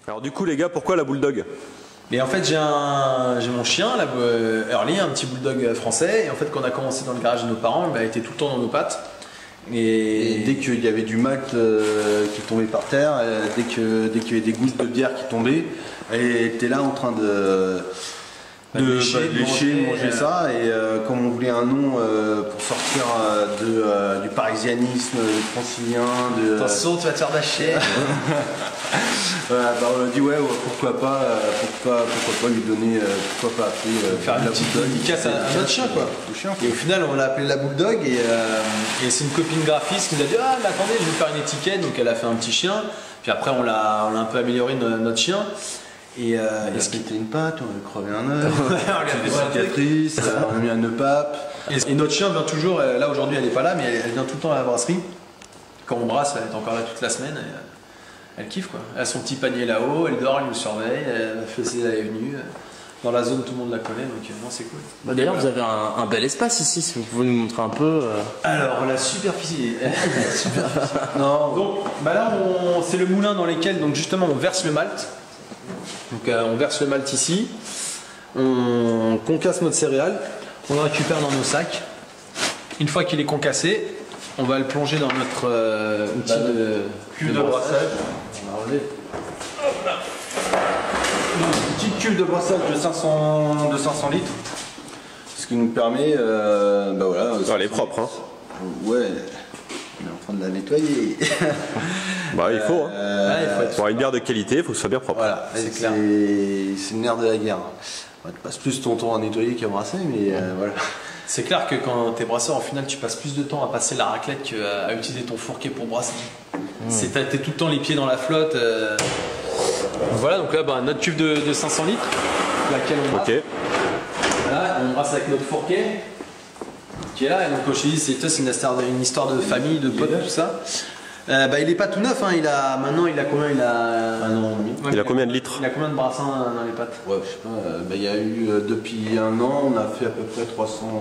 Alors du coup les gars, pourquoi la Bulldog? Mais en fait j'ai mon chien, Early, un petit bulldog français, et en fait quand on a commencé dans le garage de nos parents, il était tout le temps dans nos pattes. Et dès qu'il y avait du malt qui tombait par terre, dès qu'il y avait des gouttes de bière qui tombaient, elle était là en train de lécher, manger ça. Et comme on voulait un nom pour sortir du parisianisme, du francilien, attention, tu vas te faire lâcher. Voilà, bah on a dit ouais, pourquoi pas lui donner, pourquoi pas appeler faire une petite dédicace à notre chien quoi. Et au final on l'a appelé la Bulldog et c'est une copine graphiste qui nous a dit ah mais attendez je vais faire une étiquette, donc elle a fait un petit chien, puis après on l'a un peu amélioré notre chien. Et ce qui était une patte, on a crevé un œuf, on a fait des cicatrices, on a mis un nœud pape. Et notre chien vient toujours, là aujourd'hui elle n'est pas là, mais elle vient tout le temps à la brasserie. Quand on brasse, elle est encore là toute la semaine. Elle kiffe quoi. Elle a son petit panier là-haut, elle dort, elle nous surveille, elle fait ses allées et venues. Dans la zone, tout le monde la connaît, donc non, c'est cool. Bah, d'ailleurs, vous avez un bel espace ici, si vous pouvez nous montrer un peu. Alors, la superficie. Non. Donc, bah là, c'est le moulin dans lequel, donc justement, on verse le malt. Donc, on verse le malt ici. On concasse notre céréale. On le récupère dans nos sacs. Une fois qu'il est concassé, on va le plonger dans notre outil de cuve de brassage. On va enlever. Hop là. Une petite cuve de brassage de 500 litres. Ce qui nous permet. Bah voilà, elle est propre, hein. Ouais. On est en train de la nettoyer. Bah il faut. Hein. Pour une bière de qualité, il faut que ce soit bien propre. Voilà, c'est clair. C'est le nerf de la guerre. Tu passes plus ton temps à nettoyer qu'à brasser, mais voilà. C'est clair que quand tu es brasseur, au final, tu passes plus de temps à passer la raclette qu'à utiliser ton fourquet pour brasser. T'es tout le temps les pieds dans la flotte. Voilà, donc là, notre cuve de 500 litres, laquelle on brasse. Ok. Voilà, on brasse avec notre fourquet qui est là. Et donc, comme je te dis, c'est une histoire de famille, de potes, tout ça. Il est pas tout neuf, hein. Maintenant il a combien? Il a un an et demi. Il a combien de litres? Il a combien de brassins dans les pattes? Ouais, je sais pas. Il y a eu depuis un an, on a fait à peu près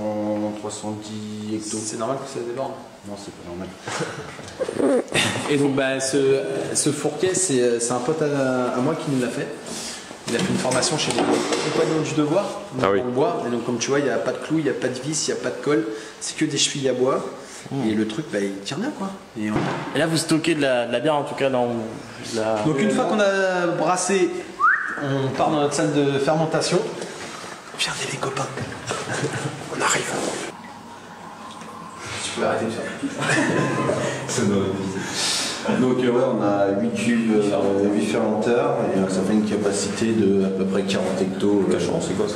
310 hectos. C'est normal que ça déborde? Non, c'est pas normal. Et donc ce fourquet, c'est un pote à moi qui nous l'a fait. Il a fait une formation chez les compagnons du devoir, ah oui. En bois. Et donc comme tu vois, il n'y a pas de clous, il n'y a pas de vis, il n'y a pas de colle. C'est que des chevilles à bois. Et le truc, il tient bien quoi. Et là, vous stockez de la bière en tout cas dans la... Donc une fois qu'on a brassé, on part dans notre salle de fermentation. Regardez les copains. On arrive. Tu peux arrêter de faire. Donc on a 8 cubes, 8 fermenteurs, et ça fait une capacité de à peu près 40 hectos. C'est quoi ça?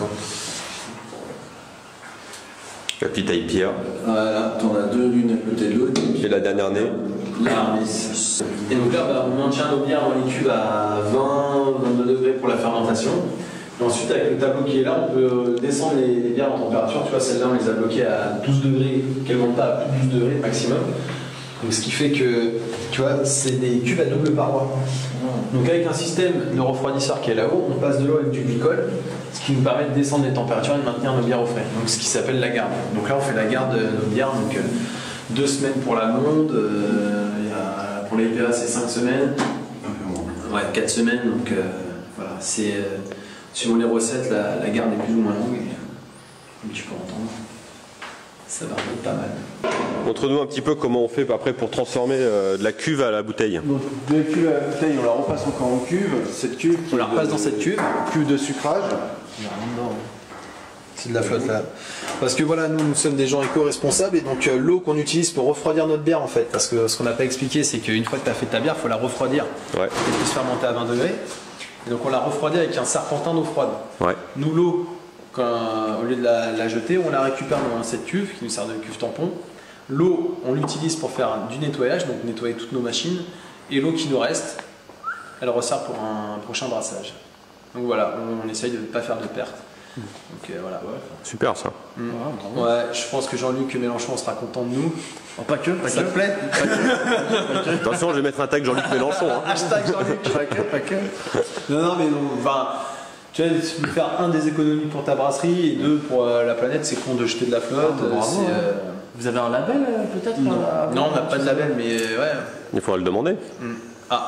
La petite IPA. Voilà, t'en as deux l'une à côté de l'autre. Et la dernière née. Et donc là, on maintient nos bières dans les cubes à 20-22 degrés pour la fermentation. Et ensuite, avec le tableau qui est là, on peut descendre les bières en température. Tu vois, celle-là, on les a bloquées à 12 degrés, qu'elles ne montent pas à plus de 12 degrés maximum. Donc, ce qui fait que, tu vois, c'est des cubes à double paroi. Donc, avec un système de refroidisseur qui est là-haut, on passe de l'eau avec du glycol, ce qui nous permet de descendre les températures et de maintenir nos bières au frais. Donc, ce qui s'appelle la garde. Donc là, on fait la garde de nos bières. Donc, 2 semaines pour la blonde, pour les IPA, c'est 5 semaines. Ouais, 4 semaines. Donc, voilà, c'est. Suivant les recettes, la garde est plus ou moins longue, mais tu peux entendre. Ça va être pas mal. Montre-nous un petit peu comment on fait après pour transformer de la cuve à la bouteille. Donc de la cuve à la bouteille, on la repasse encore en cuve. Cette cuve, on la repasse dans cette cuve. Cuve de sucrage. C'est de la flotte là. Parce que voilà, nous sommes des gens éco-responsables et donc l'eau qu'on utilise pour refroidir notre bière en fait. Parce que ce qu'on n'a pas expliqué, c'est qu'une fois que tu as fait ta bière, il faut la refroidir. Ouais. Et puis se faire monter à 20 degrés. Et donc on la refroidit avec un serpentin d'eau froide. Ouais. Nous, l'eau, au lieu de la jeter, on la récupère dans cette cuve qui nous sert de cuve tampon. L'eau, on l'utilise pour faire du nettoyage, donc nettoyer toutes nos machines. Et l'eau qui nous reste, elle ressert pour un prochain brassage. Donc voilà, on essaye de ne pas faire de perte. Donc voilà. Ouais. Super ça. Ouais, je pense que Jean-Luc Mélenchon sera content de nous. Oh, pas que, ça te plaît? Attention, je vais mettre un tag Jean-Luc Mélenchon. Hein. Hashtag Jean-Luc. Pas que. Non, mais donc, enfin, tu vois, tu peux faire des économies pour ta brasserie et 2 pour la planète, c'est con de jeter de la flotte. Vous avez un label peut-être? Non, on n'a pas de label, mais ouais. Il faudra le demander. Ah.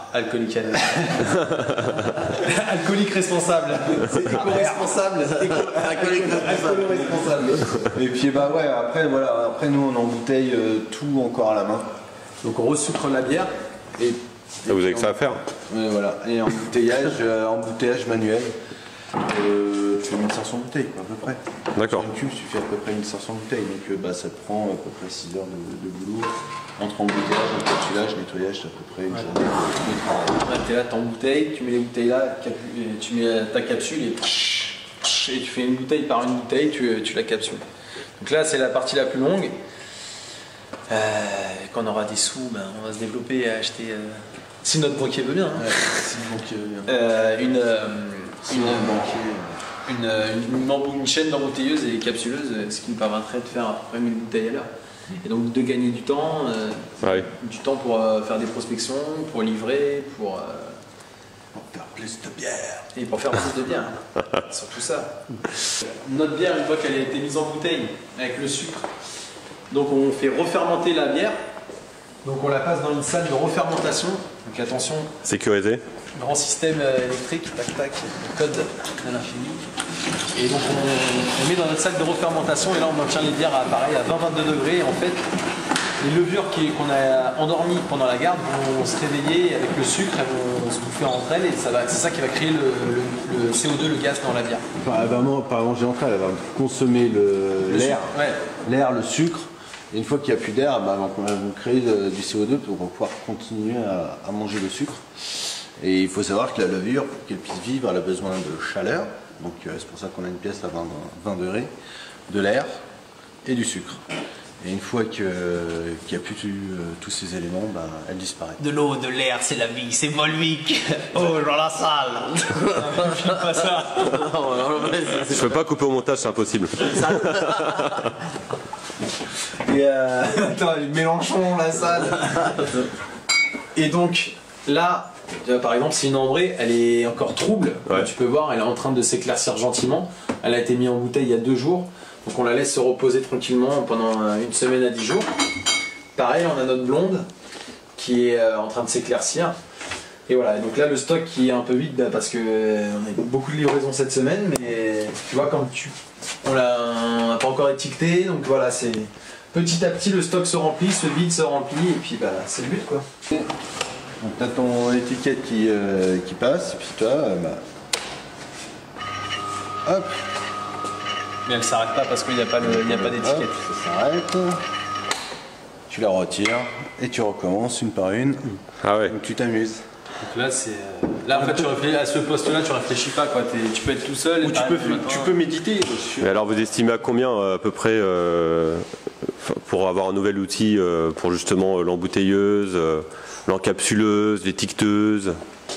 Alcoolique anonyme. Alcoolique responsable. C'est éco-responsable. Alcoolique responsable. Et puis bah ouais, après nous on embouteille tout encore à la main. Donc on resucre la bière. Et vous avez que ça à faire. Ouais, voilà. Et embouteillage manuel. Tu fais 1500 bouteilles quoi, à peu près. D'accord. Sur une cuve, tu fais à peu près 1500 bouteilles. Donc ça te prend à peu près 6 heures de boulot. Entre embouteillage, encapsulage, nettoyage, c'est à peu près une journée de travail. Ouais, t'es là, t'embouteilles, tu mets les bouteilles là, tu mets ta capsule et tu fais une bouteille par une bouteille, tu la capsules. Donc là, c'est la partie la plus longue. Quand on aura des sous, ben, on va se développer et acheter, si notre banquier veut bien, hein. Ouais, si le banquier veut bien. une chaîne d'embouteilleuses et capsuleuses, ce qui nous permettrait de faire à peu près 1000 bouteilles à l'heure. Et donc de gagner du temps, du temps pour faire des prospections, pour livrer, pour faire plus de bière. Et pour faire plus de bière, surtout ça. Notre bière, une fois qu'elle a été mise en bouteille avec le sucre, donc on fait refermenter la bière. Donc on la passe dans une salle de refermentation. Donc attention. Sécurisé. Grand système électrique, tac tac, code à l'infini. Et donc on met dans notre sac de refermentation et là on maintient les bières à 20-22 degrés. Et en fait, les levures qu'on a endormies pendant la garde vont se réveiller avec le sucre, elles vont se bouffer entre elles et c'est ça qui va créer le CO2, le gaz dans la bière. Enfin, elle va manger entre elles, elle va consommer l'air, le sucre. Et une fois qu'il n'y a plus d'air, elles vont créer du CO2 pour pouvoir continuer à manger le sucre. Et il faut savoir que la levure, pour qu'elle puisse vivre, elle a besoin de chaleur. Donc c'est pour ça qu'on a une pièce à 20 degrés, de l'air et du sucre. Et une fois qu'il n'y a plus tous ces éléments, elle disparaît. De l'eau, de l'air, c'est la vie, c'est Volvic. Oh, dans la salle. Pas ça. Je peux pas couper au montage, c'est impossible. Et attends, Mélenchon, la salle. Et donc là, par exemple, si une ambrée, elle est encore trouble, ouais. Tu peux voir, elle est en train de s'éclaircir gentiment. Elle a été mise en bouteille il y a 2 jours. Donc on la laisse se reposer tranquillement pendant une semaine à 10 jours. Pareil, on a notre blonde qui est en train de s'éclaircir. Et voilà, donc là le stock qui est un peu vide parce qu'on a beaucoup de livraisons cette semaine, mais tu vois, on n'a pas encore étiqueté, donc voilà, c'est petit à petit le stock se remplit, se vide, se remplit, et puis c'est le but quoi. Donc tu as ton étiquette qui passe, et puis toi, hop. Mais elle s'arrête pas parce qu'il n'y a pas d'étiquette. Ça s'arrête. Tu la retires et tu recommences une par une. Ah ouais. Donc tu t'amuses. Donc là en fait tu réfléchis à ce poste-là, tu réfléchis pas quoi. Tu peux être tout seul. Ou tu peux méditer. Mais alors vous estimez à combien à peu près pour avoir un nouvel outil pour justement l'embouteilleuse, l'encapsuleuse, l'étiqueteuse?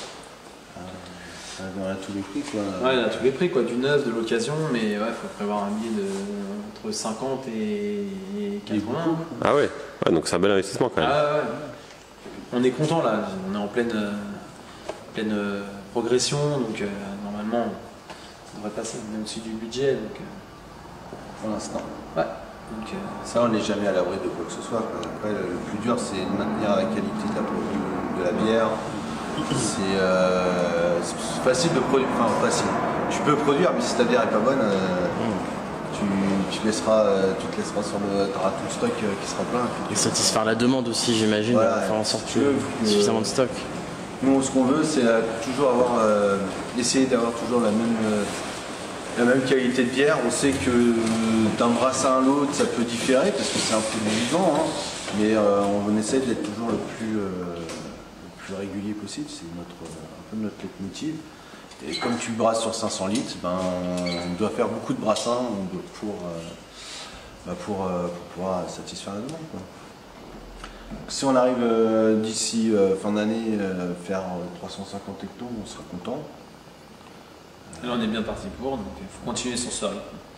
À tous les prix quoi. Ouais, à tous les prix quoi, du neuf, de l'occasion, mais ouais, faut prévoir un billet entre 50 et 80. Ah ouais, donc c'est un bel investissement quand même. Ah ouais. On est content là, on est en pleine progression, donc normalement on devrait passer, on est au-dessus du budget. Donc, pour l'instant. Ouais. Donc, ça on n'est jamais à l'abri de quoi que ce soit. Après le plus dur c'est de maintenir la qualité de la bière. C'est facile de produire, enfin facile. Tu peux produire, mais si ta bière est pas bonne, tu te laisseras sur t'auras tout le stock qui sera plein. Et satisfaire la demande aussi, j'imagine, voilà, faire en sorte qu'il y ait suffisamment de stock. Nous, ce qu'on veut, c'est toujours essayer d'avoir toujours la même qualité de bière. On sait que d'un brassin à l'autre, ça peut différer parce que c'est un peu vivant, hein, mais on essaie d'être toujours le plus régulier possible, c'est un peu notre leitmotiv. Et comme tu brasses sur 500 litres, on doit faire beaucoup de brassins pour pouvoir satisfaire la demande, quoi. Donc, si on arrive d'ici fin d'année faire 350 hectos, on sera content. Là on est bien parti pour, donc il faut continuer sur ce rythme.